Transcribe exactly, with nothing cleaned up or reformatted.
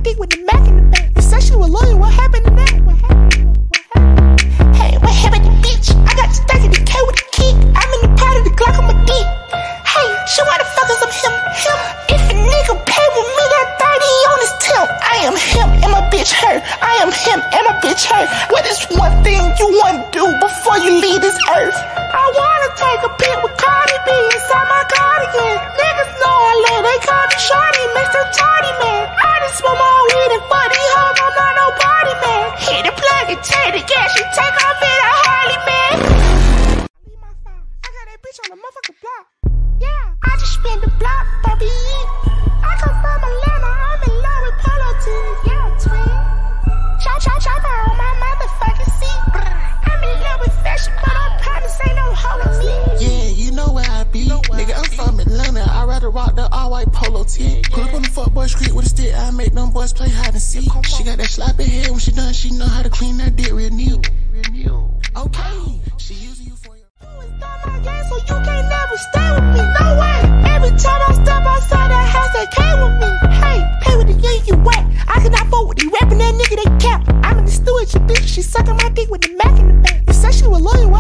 dick with the Mac in the back. You said she was loyal, what happened to that? What happened? What happened? Hey, what happened to bitch? I got the stack of the K with the kick. I'm in the pot of the Glock on my dick. Hey, she wanna fuck us, I'm him, him. If a nigga play with me, got thirty on his tip. I am him and my bitch her. I am him and my bitch her. What is one thing you wanna do before you leave this earth? I wanna take a pic with Cardi B inside my Cardigan. Niggas know I love, they call me Shorty, Mister Tardy Man. I just smoke my weed and fuck these hoes, I'm not no party man. Hit the plug and take the gas, you take off in a Harley man. Leave my phone, I got that bitch on the motherfucking block. Yeah, I just spin the block, baby. I come from Atlanta, I'm in love with polo tees. Yeah, twin. Chop, chop, chop on my motherfucking seat. I'm in love with fashion, but I'm proud to say no hoe me. Yeah, you know where I be. Nigga, I'm from Atlanta, I'd rather rock the all-white polo tee. Pull up on the fuckboy street with a stick, I make them boys play hide and seek. She got that sloppy head, when she done, she know how to clean that dick real new. Okay, she using you for your... My game, so you can't never stay with me. No way. Every time I step outside that house, they came with me. Hey, pay with the yeah, you whack. I cannot vote with you rapping that nigga, they cap. I'm in the stew with your bitch. She sucking my dick with the Mac in the back. You said she was loyal.